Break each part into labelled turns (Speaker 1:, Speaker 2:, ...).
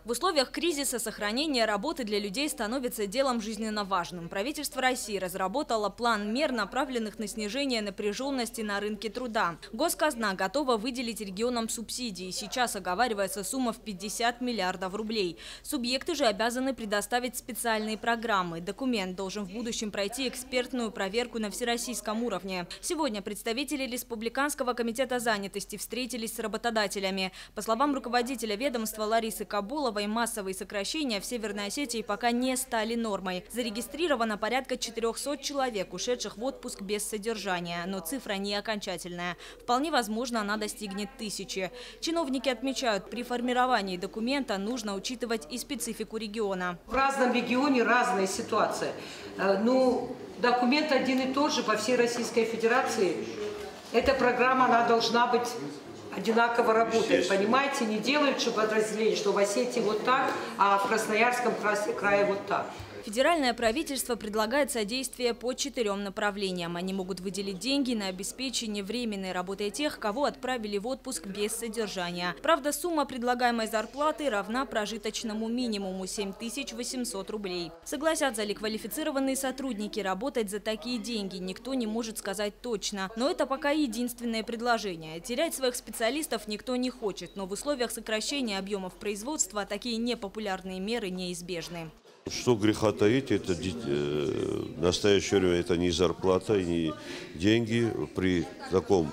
Speaker 1: В условиях кризиса сохранение работы для людей становится делом жизненно важным. Правительство России разработало план мер, направленных на снижение напряженности на рынке труда. Госказна готова выделить регионам субсидии. Сейчас оговаривается сумма в 50 миллиардов рублей. Субъекты же обязаны предоставить специальные программы. Документ должен в будущем пройти экспертную проверку на всероссийском уровне. Сегодня представители Республиканского комитета занятости встретились с работодателями. По словам руководителя ведомства Ларисы Кабуловой, массовые сокращения в Северной Осетии пока не стали нормой. Зарегистрировано порядка 400 человек, ушедших в отпуск без содержания. Но цифра не окончательная. Вполне возможно, она достигнет 1000. Чиновники отмечают, при формировании документа нужно учитывать и специфику региона.
Speaker 2: В разном регионе разная ситуация. Документ один и тот же по всей Российской Федерации. Эта программа, она должна быть одинаково работать. Понимаете, не делают подразделение, что в Осетии вот так, а в Красноярском крае вот так.
Speaker 1: Федеральное правительство предлагает содействие по 4 направлениям. Они могут выделить деньги на обеспечение временной работы тех, кого отправили в отпуск без содержания. Правда, сумма предлагаемой зарплаты равна прожиточному минимуму – 7800 рублей. Согласятся ли квалифицированные сотрудники работать за такие деньги, никто не может сказать точно. Но это пока единственное предложение. Терять своих специалистов никто не хочет, но в условиях сокращения объемов производства такие непопулярные меры неизбежны.
Speaker 3: Что греха таить, это в настоящее время это не зарплата, не деньги. При таком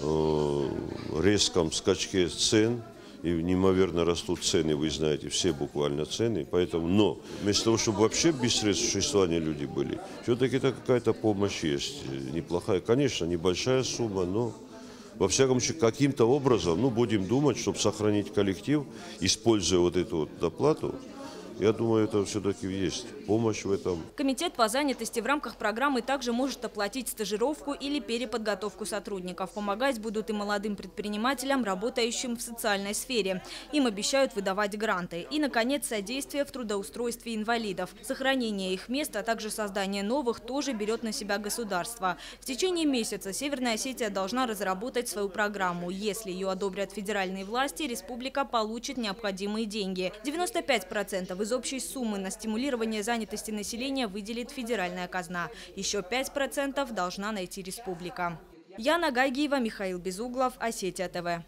Speaker 3: резком скачке цен, и неимоверно растут цены, вы знаете, все буквально цены. Поэтому, но вместо того, чтобы вообще без средств существования люди были, все-таки это какая-то помощь есть, неплохая. Конечно, небольшая сумма, но во всяком случае каким-то образом, будем думать, чтобы сохранить коллектив, используя вот эту вот доплату. Я думаю, это все-таки есть помощь в этом.
Speaker 1: Комитет по занятости в рамках программы также может оплатить стажировку или переподготовку сотрудников. Помогать будут и молодым предпринимателям, работающим в социальной сфере. Им обещают выдавать гранты. И, наконец, содействие в трудоустройстве инвалидов. Сохранение их мест, а также создание новых тоже берет на себя государство. В течение месяца Северная Осетия должна разработать свою программу. Если ее одобрят федеральные власти, республика получит необходимые деньги. 95% из общей суммы на стимулирование занятости населения выделит федеральная казна. Еще 5% должна найти республика. Яна Гайгиева, Михаил Безуглов, Осетия ТВ.